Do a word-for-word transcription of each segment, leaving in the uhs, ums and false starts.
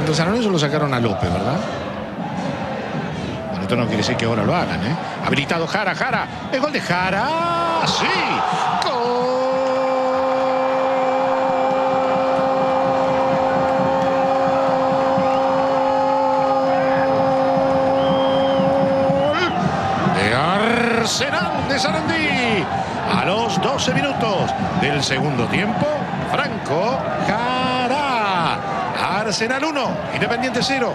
Contra San Lorenzo lo sacaron a López, ¿verdad? Bueno, esto no quiere decir que ahora lo hagan, ¿eh? Habilitado Jara, Jara. El gol de Jara. ¡Sí! ¡Gol! Arsenal de Sarandí. A los doce minutos del segundo tiempo, Franco Jara. Arsenal uno, Independiente cero.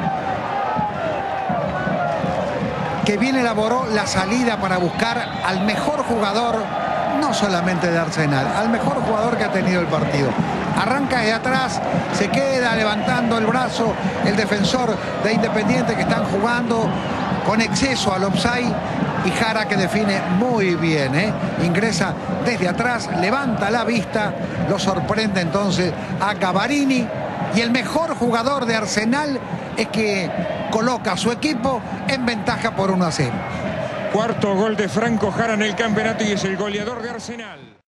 Que bien elaboró la salida para buscar al mejor jugador, no solamente de Arsenal, al mejor jugador que ha tenido el partido. Arranca de atrás, se queda levantando el brazo el defensor de Independiente, que están jugando con exceso al offside, y Jara, que define muy bien, ¿eh? Ingresa desde atrás, levanta la vista, lo sorprende entonces a Gavarini, y el mejor jugador de Arsenal es que coloca a su equipo en ventaja por uno a cero. Cuarto gol de Franco Jara en el campeonato y es el goleador de Arsenal.